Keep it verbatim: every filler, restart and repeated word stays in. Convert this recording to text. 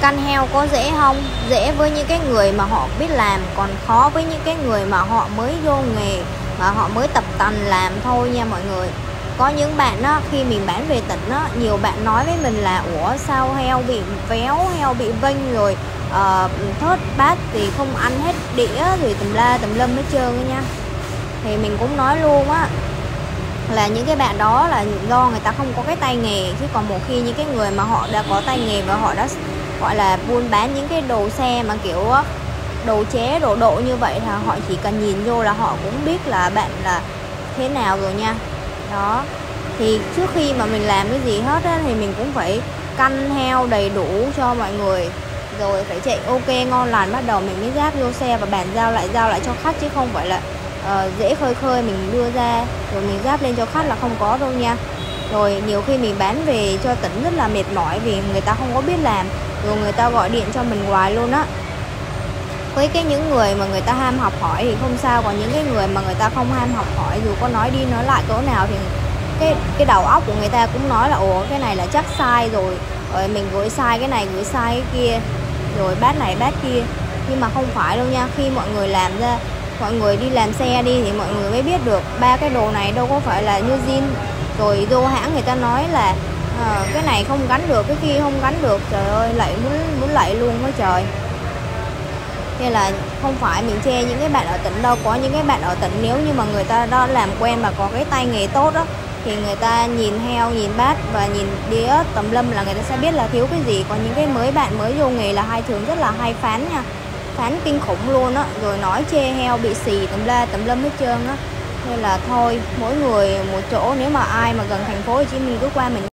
Căn heo có dễ không? Dễ với những cái người mà họ biết làm, còn khó với những cái người mà họ mới vô nghề, mà họ mới tập tành làm thôi nha mọi người. Có những bạn á, khi mình bán về tỉnh á, nhiều bạn nói với mình là ủa sao heo bị véo, heo bị vênh rồi uh, thớt bát thì không ăn hết đĩa rồi tùm la tùm lâm hết trơn á nha. Thì mình cũng nói luôn á, là những cái bạn đó là do người ta không có cái tay nghề, chứ còn một khi những cái người mà họ đã có tay nghề và họ đã gọi là buôn bán những cái đồ xe mà kiểu đồ chế đồ độ như vậy, là họ chỉ cần nhìn vô là họ cũng biết là bạn là thế nào rồi nha. Đó, thì trước khi mà mình làm cái gì hết á, thì mình cũng phải canh heo đầy đủ cho mọi người, rồi phải chạy ok ngon lành, bắt đầu mình mới ráp vô xe và bàn giao lại giao lại cho khách, chứ không phải là uh, dễ khơi khơi mình đưa ra rồi mình ráp lên cho khách là không có đâu nha. Rồi nhiều khi mình bán về cho tỉnh rất là mệt mỏi vì người ta không có biết làm, rồi người ta gọi điện cho mình hoài luôn á. Với cái những người mà người ta ham học hỏi thì không sao, còn những cái người mà người ta không ham học hỏi, dù có nói đi nói lại cỡ nào thì cái cái đầu óc của người ta cũng nói là ồ cái này là chắc sai rồi, rồi mình gửi sai cái này gửi sai cái kia, rồi bát này bát kia. Nhưng mà không phải đâu nha, khi mọi người làm ra, mọi người đi làm xe đi thì mọi người mới biết được ba cái đồ này đâu có phải là như zin. Rồi vô hãng người ta nói là à, cái này không gắn được, cái kia không gắn được, trời ơi lạy muốn muốn lạy luôn đó trời. Nên là không phải mình chê những cái bạn ở tỉnh đâu, có những cái bạn ở tỉnh nếu như mà người ta đó làm quen mà có cái tay nghề tốt đó, thì người ta nhìn heo, nhìn bát và nhìn đĩa tùm lum là người ta sẽ biết là thiếu cái gì. Còn những cái mới bạn mới vô nghề là hai thường rất là hay phán nha, phán kinh khủng luôn á, rồi nói chê heo bị xì tùm la tùm lâm hết trơn á. Nên là thôi, mỗi người một chỗ, nếu mà ai mà gần thành phố Hồ Chí Minh cứ qua mình